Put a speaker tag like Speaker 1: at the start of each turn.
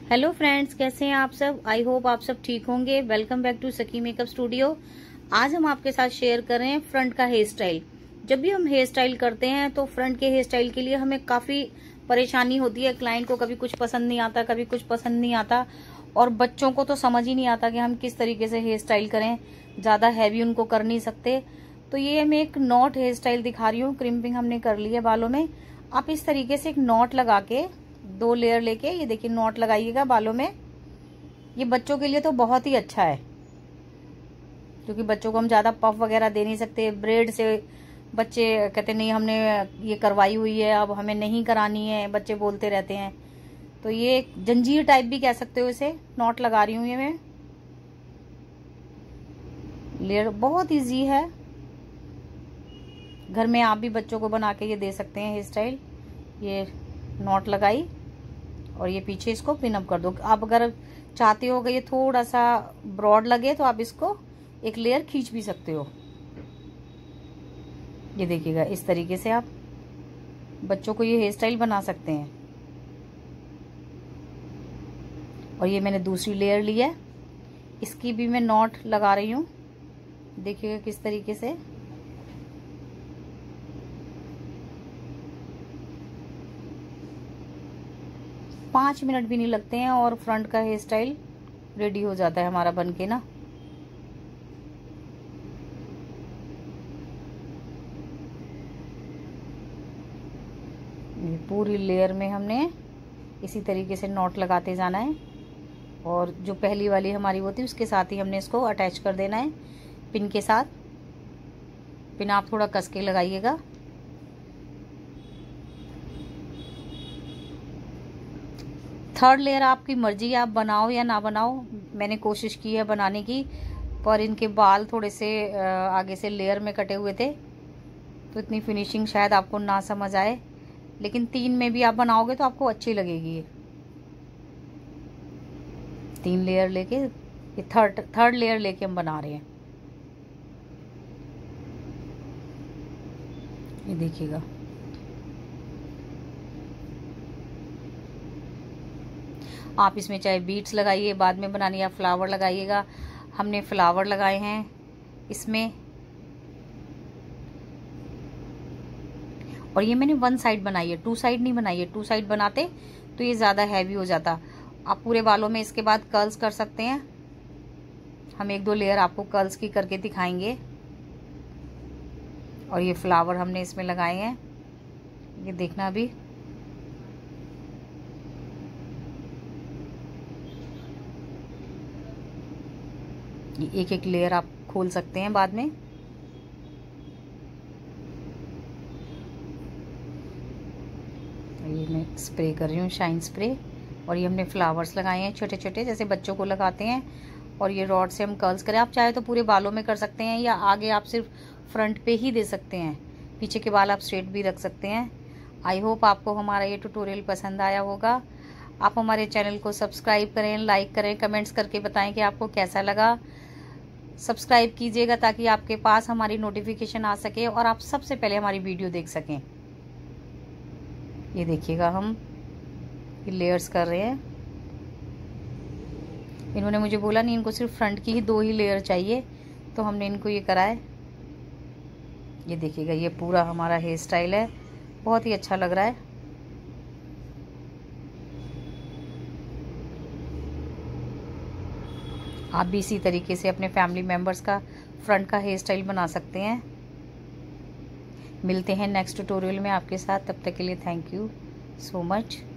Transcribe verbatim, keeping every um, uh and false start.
Speaker 1: Hello friends, कैसे हैं आप सब। आई होप आप सब ठीक होंगे। Welcome back to Sakhi makeup studio. आज हम आपके साथ शेयर कर रहे हैं फ्रंट का हेयर स्टाइल। जब भी हम हेयर स्टाइल करते हैं तो फ्रंट के हेयर स्टाइल के लिए हमें काफी परेशानी होती है। क्लाइंट को कभी कुछ पसंद नहीं आता, कभी कुछ पसंद नहीं आता, और बच्चों को तो समझ ही नहीं आता कि हम किस तरीके से हेयर स्टाइल करें। ज्यादा हैवी उनको कर नहीं सकते। तो ये मैं एक नॉट हेयर स्टाइल दिखा रही हूँ। क्रिम्पिंग हमने कर ली है बालों में। आप इस तरीके से एक नॉट लगा के, दो लेयर लेके, ये देखिए नॉट लगाइएगा बालों में। ये बच्चों के लिए तो बहुत ही अच्छा है, क्योंकि बच्चों को हम ज्यादा पफ वगैरह दे नहीं सकते। ब्रेड से बच्चे कहते नहीं हमने ये करवाई हुई है, अब हमें नहीं करानी है, बच्चे बोलते रहते हैं। तो ये एक जंजीर टाइप भी कह सकते हो इसे। नॉट लगा रही हूँ ये मैं। लेयर बहुत इजी है, घर में आप भी बच्चों को बना के ये दे सकते हैं हेयर स्टाइल। ये नॉट लगाई और ये पीछे इसको पिन अप कर दो। आप अगर चाहते हो कि ये थोड़ा सा ब्रॉड लगे तो आप इसको एक लेयर खींच भी सकते हो। ये देखिएगा, इस तरीके से आप बच्चों को ये हेयर स्टाइल बना सकते हैं। और ये मैंने दूसरी लेयर ली है, इसकी भी मैं नॉट लगा रही हूँ। देखिएगा किस तरीके से। पांच मिनट भी नहीं लगते हैं और फ्रंट का हेयर स्टाइल रेडी हो जाता है हमारा बनके ना। ये पूरी लेयर में हमने इसी तरीके से नॉट लगाते जाना है। और जो पहली वाली हमारी वो थी उसके साथ ही हमने इसको अटैच कर देना है पिन के साथ। पिन आप थोड़ा कस के लगाइएगा। थर्ड लेयर आपकी मर्जी, आप बनाओ या ना बनाओ। मैंने कोशिश की है बनाने की, पर इनके बाल थोड़े से आगे से लेयर में कटे हुए थे, तो इतनी फिनिशिंग शायद आपको ना समझ आए। लेकिन तीन में भी आप बनाओगे तो आपको अच्छी लगेगी ये। तीन लेयर लेके, ये थर्ड थर्ड लेयर लेके हम बना रहे हैं। ये देखिएगा, आप इसमें चाहे बीट्स लगाइए बाद में बनानी, या फ्लावर लगाइएगा। हमने फ्लावर लगाए हैं इसमें। और ये मैंने वन साइड बनाई है, टू साइड नहीं बनाई है। टू साइड बनाते तो ये ज्यादा हैवी हो जाता। आप पूरे बालों में इसके बाद कर्ल्स कर सकते हैं। हम एक दो लेयर आपको कर्ल्स की करके दिखाएंगे। और ये फ्लावर हमने इसमें लगाए हैं, ये देखना अभी। ये एक एक लेयर आप खोल सकते हैं बाद में। ये मैं स्प्रे कर रही हूँ, शाइन स्प्रे। और ये हमने फ्लावर्स लगाए हैं छोटे छोटे, जैसे बच्चों को लगाते हैं। और ये रॉड से हम कर्ल्स करें। आप चाहे तो पूरे बालों में कर सकते हैं, या आगे आप सिर्फ फ्रंट पे ही दे सकते हैं। पीछे के बाल आप स्ट्रेट भी रख सकते हैं। आई होप आपको हमारा ये ट्यूटोरियल पसंद आया होगा। आप हमारे चैनल को सब्सक्राइब करें, लाइक करें, कमेंट्स करके बताएं कि आपको कैसा लगा। सब्सक्राइब कीजिएगा ताकि आपके पास हमारी नोटिफिकेशन आ सके और आप सबसे पहले हमारी वीडियो देख सकें। ये देखिएगा, हम ये लेयर्स कर रहे हैं। इन्होंने मुझे बोला नहीं, इनको सिर्फ फ्रंट की ही दो ही लेयर चाहिए, तो हमने इनको ये कराए। ये देखिएगा, ये पूरा हमारा हेयर स्टाइल है। बहुत ही अच्छा लग रहा है। आप भी इसी तरीके से अपने फैमिली मेंबर्स का फ्रंट का हेयर स्टाइल बना सकते हैं। मिलते हैं नेक्स्ट ट्यूटोरियल में आपके साथ। तब तक के लिए थैंक यू सो मच।